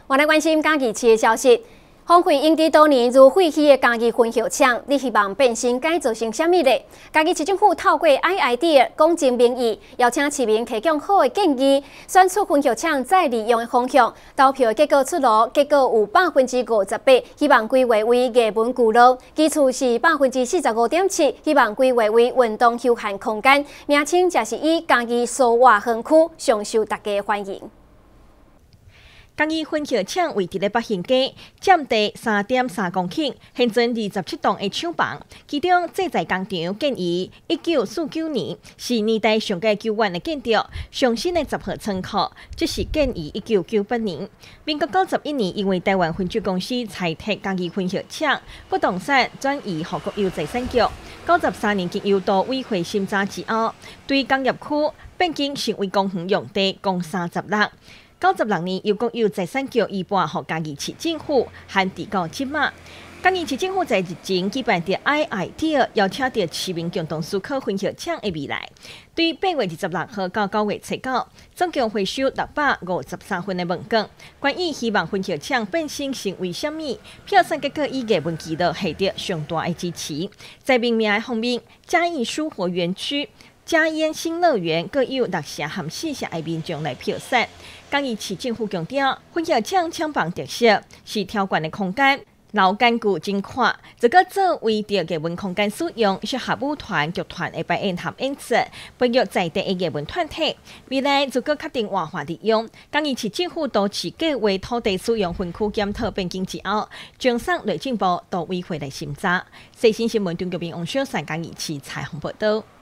我来关心嘉义市的消息。荒废用地多年如废弃的嘉义分校厂，你希望变身改造成什么呢？嘉义市政府透过 IID 公正民意，邀请市民提供好的建议，选出分校厂再利用的方向。投票结果出炉，结果有58%，希望规划为艺文聚落；其次是45.7%，希望规划为运动休闲空间。名称则是以嘉义苏活园区上受大家欢迎。 嘉义分校厂位伫咧北兴街，占地3.3公顷，现存27栋的厂房。其中制材工厂建于1949年，是年代上个久远的建筑。上新的10号仓库，即是建于1998年。民国91年，因为台湾分株公司裁撤嘉义分校厂，不动产转移予国有财产局。93年经由都委会审查之后，对工业区变更成为公园用地，共36。 96年，由国有财产局移拨予嘉义市政府，含地到即马。嘉义市政府在日前举办的 IID 邀请到市民共同思考分校厂的未来。对8月26号到9月7号，总共回收653份的文件，关于希望分校厂变身成为什么，票选结果以艺文记录获得上大的支持。在命名的方面，嘉义舒活园区。 嘉燕新乐园各有6社和4社的民众来票选。嘉义市政府强调，分校厂厂房特色是挑管的空间，老坚固真看。这个作为着艺文空间使用，适合舞团、剧团的排演和演出，培育在地的艺文团体。未来如果确定活化利用，嘉义市政府多次计划土地使用分区检讨变更之后，将送内政部都委会来审查。最新新闻中国民王小三嘉义市采访报道。